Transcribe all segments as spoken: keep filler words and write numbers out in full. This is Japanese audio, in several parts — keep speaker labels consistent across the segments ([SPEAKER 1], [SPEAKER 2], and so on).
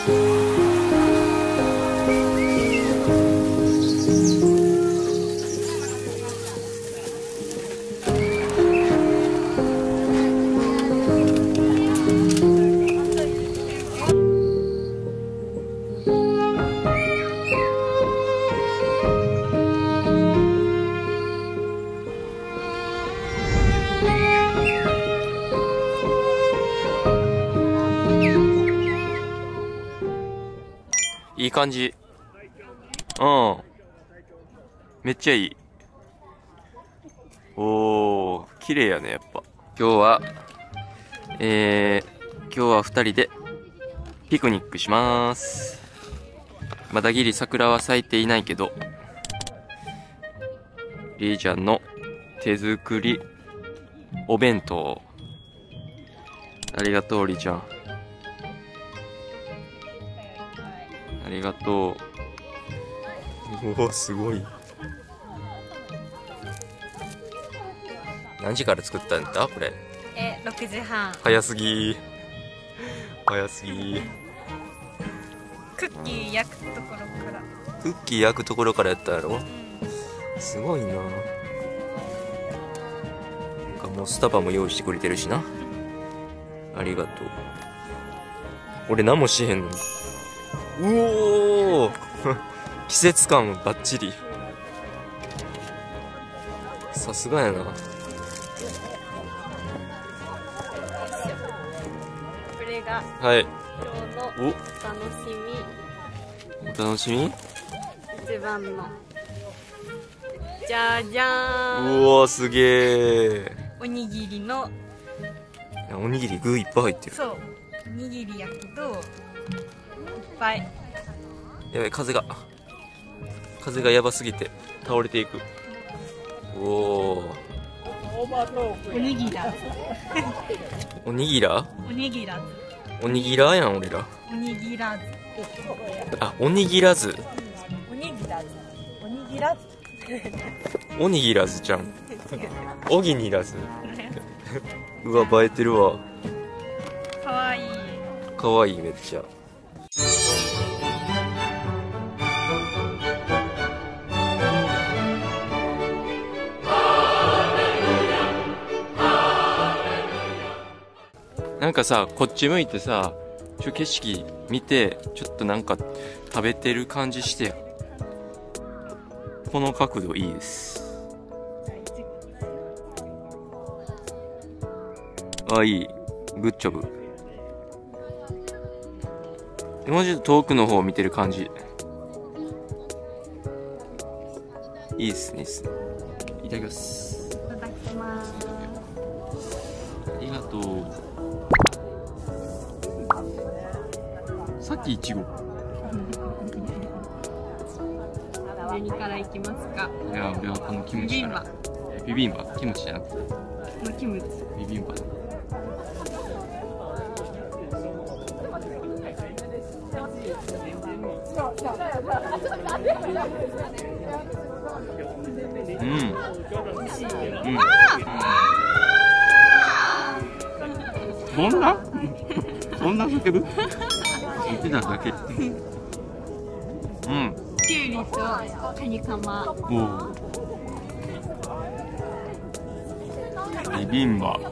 [SPEAKER 1] いい感じ。うん。めっちゃいい。おー、綺麗やね、やっぱ。今日は、えー、今日は二人でピクニックしまーす。まだぎり桜は咲いていないけど、りーちゃんの手作りお弁当。ありがとう、りーちゃん。ありがとう。うお、すごい。何時から作ったんだこれ。
[SPEAKER 2] え、ろくじはん。
[SPEAKER 1] 早すぎ。早すぎ。
[SPEAKER 2] クッキー焼くところから。
[SPEAKER 1] クッキー焼くところからやったやろ。すごいな。なんかもうスタバも用意してくれてるしな。ありがとう。俺何もしへんのに。うおー季節感バッチリ。さすがやな。
[SPEAKER 2] これが
[SPEAKER 1] はい。
[SPEAKER 2] 今日のお楽しみ。
[SPEAKER 1] お楽しみ。
[SPEAKER 2] 一番のじゃじゃーん。
[SPEAKER 1] うおー、すげー。
[SPEAKER 2] おにぎりの。
[SPEAKER 1] おにぎり具いっぱい入ってる。
[SPEAKER 2] そう、おにぎりやけどいっぱい。
[SPEAKER 1] やばい、風が風がやばすぎて倒れていく。おお。
[SPEAKER 2] おにぎらず。
[SPEAKER 1] おにぎら
[SPEAKER 2] おにぎらず。
[SPEAKER 1] おにぎらやん俺ら。
[SPEAKER 2] おにぎらず。
[SPEAKER 1] あ、おにぎらず。
[SPEAKER 2] おにぎらず。おにぎらず。
[SPEAKER 1] おにぎらずちゃん。おぎにらず。うわ、映えてるわ。
[SPEAKER 2] かわいい。
[SPEAKER 1] かわいい、めっちゃ。なんかさ、こっち向いてさ、ちょ景色見て、ちょっとなんか食べてる感じしてよ。この角度いいです。あ、いい。グッジョブ。もうちょっと遠くの方を見てる感じ。いいっすね、いいっすね。いただきます。
[SPEAKER 2] いただきます。
[SPEAKER 1] ありがとう。さっきいちご。
[SPEAKER 2] 何からいきますか。
[SPEAKER 1] いや、俺はこのキムチから。ビビンバ。キムチじゃなくて。
[SPEAKER 2] このキムチ。
[SPEAKER 1] ビビンバ。うん。うん。そんなそんな叫ぶ言ってただけ。うん。
[SPEAKER 2] きゅうりとカニカマ。
[SPEAKER 1] おビビンバ。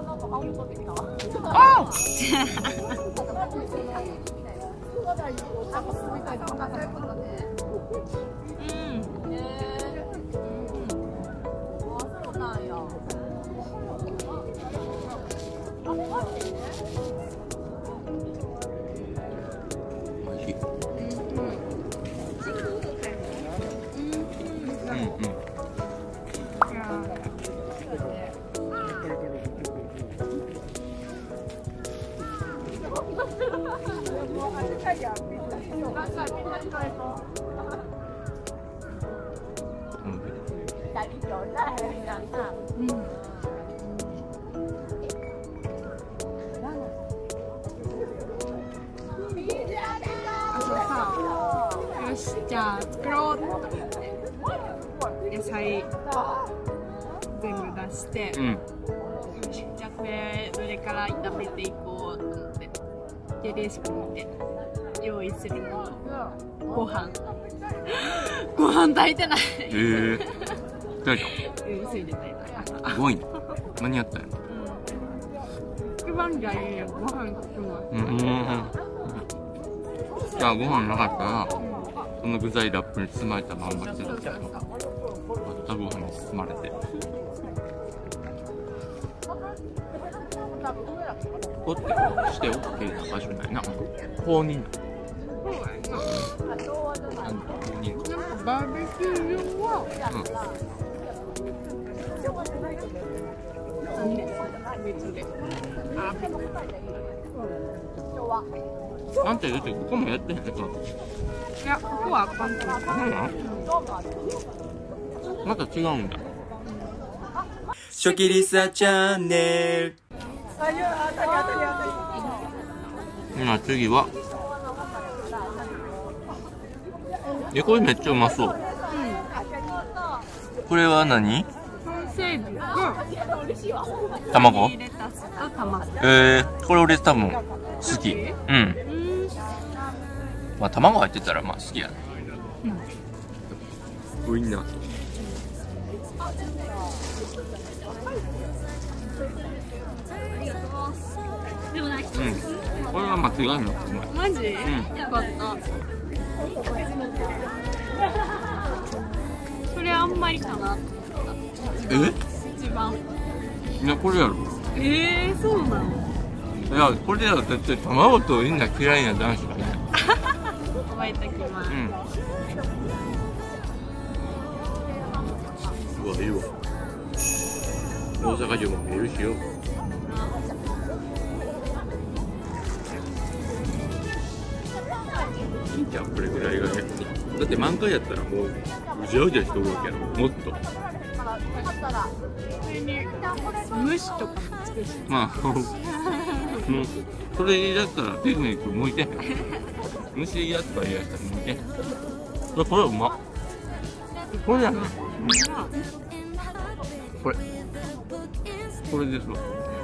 [SPEAKER 1] あ
[SPEAKER 2] よし、じゃあ作ろうって野菜全部出して、うん、よし、じゃあこれどれから炒めていこうと思ってでレシピ見て用意するのはご飯。ご飯炊いてない。
[SPEAKER 3] えー、炊い
[SPEAKER 2] うん、それで炊いた。
[SPEAKER 3] た。すごいね。何やったんや。
[SPEAKER 2] 一番大事なご飯炊くのは。
[SPEAKER 3] うんうんうん。じゃあご飯なかったら、その具材ラップに包まれたまんま来てたけど、またご飯に包まれて。こうってして オーケー な場所ないな。公認だ。
[SPEAKER 2] そうやな。
[SPEAKER 3] なんだ公認か。
[SPEAKER 2] なんかバーベキュー用は、なんで別で。あ、
[SPEAKER 3] あんた言うてここもやってへんねん。
[SPEAKER 2] いや、ここはあかんと思う。
[SPEAKER 3] また違うんだ。
[SPEAKER 1] 初期リサチャンネル。
[SPEAKER 3] 今次はえ、これめっちゃうまそう。
[SPEAKER 1] これは何？
[SPEAKER 2] ソーセージと
[SPEAKER 1] 卵？
[SPEAKER 2] レタスと卵。
[SPEAKER 1] えー、これ俺多分好き。うん。
[SPEAKER 2] うん。
[SPEAKER 1] まあ卵入ってたらまあ好きやね。ウインナー。
[SPEAKER 3] うん。これは間違いなくうまい。
[SPEAKER 2] マジ？
[SPEAKER 3] ん
[SPEAKER 2] よかった。それあんまりかな。
[SPEAKER 3] え？
[SPEAKER 2] 一番。
[SPEAKER 3] いやこれやろ。
[SPEAKER 2] ええー、そうなの？
[SPEAKER 3] いやこれやろ。だって卵とウインナー嫌いな男子がね。
[SPEAKER 2] 覚えときます。
[SPEAKER 3] うん。うわいいわ。大阪城も見えるしよ。いいんちゃうこれぐらいがね。だって満開やったらもううじゃうじゃしとるわけやろ。もっと。
[SPEAKER 2] それに虫とかもつくし。
[SPEAKER 3] まあもうそれだったらテクニック向いてへん。虫やったら嫌やったら向いてへん。これこれうまっ。これやね。これこれですわ。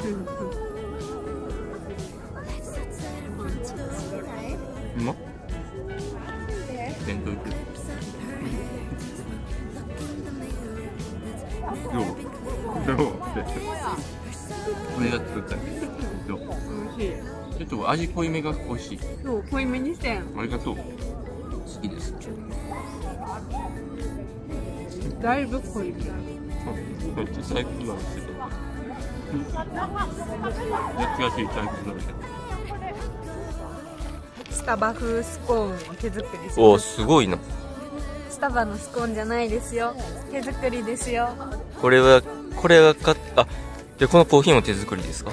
[SPEAKER 3] うまっ。弁当行く。どうどうって俺が作ったんですどう
[SPEAKER 2] 美味しい。
[SPEAKER 3] ちょっと味濃いめが欲しい。
[SPEAKER 2] そう濃いめにしてん。
[SPEAKER 3] ありがとう。好きです。
[SPEAKER 2] だいぶ濃いめ。
[SPEAKER 3] めっちゃ最高なんですけど。めっちゃ安い最高なんですけど。
[SPEAKER 2] スタバ風スコーンを手作りします。
[SPEAKER 1] おー、すごいな。
[SPEAKER 2] スタバのスコーンじゃないですよ。手作りですよ。
[SPEAKER 1] これは、これがか、あ、で、このコーヒーも手作りですか？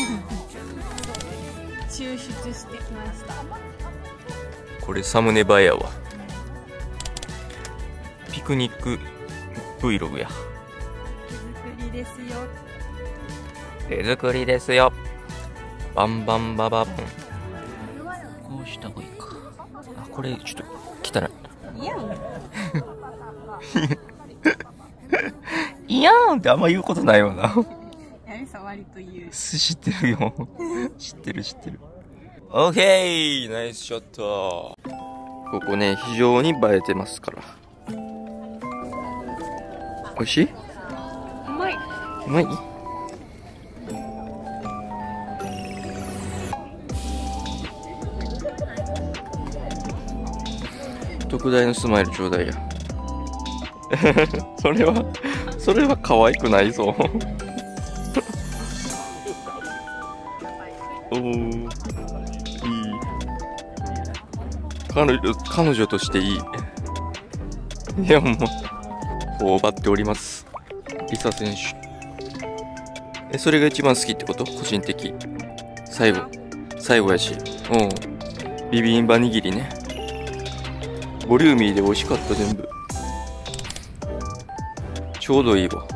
[SPEAKER 2] 抽出してきました。
[SPEAKER 1] これサムネ映えやわ。ピクニック Vlog や。
[SPEAKER 2] 手作りですよ。
[SPEAKER 1] 手作りですよ。バンバンババボン。こうした方がいいか。あ、これちょっと汚い。
[SPEAKER 2] いやん。
[SPEAKER 1] いやーんってあんま言うことないよな。
[SPEAKER 2] やりさ割と言う。
[SPEAKER 1] 知ってるよ。知ってる知ってる。オッケー、ナイスショット。ここね、非常に映えてますから。美味しい？
[SPEAKER 2] うまい。
[SPEAKER 1] うまい？特大のスマイルちょうだいや。それは、それは可愛くないぞ。おー、いい。彼女、彼女としていい。いや、もう、頬張っております。リサ選手。え、それが一番好きってこと？個人的。最後。最後やし。うん。ビビンバ握りね。ボリューミーで美味しかった、全部。ちょうどいいわ。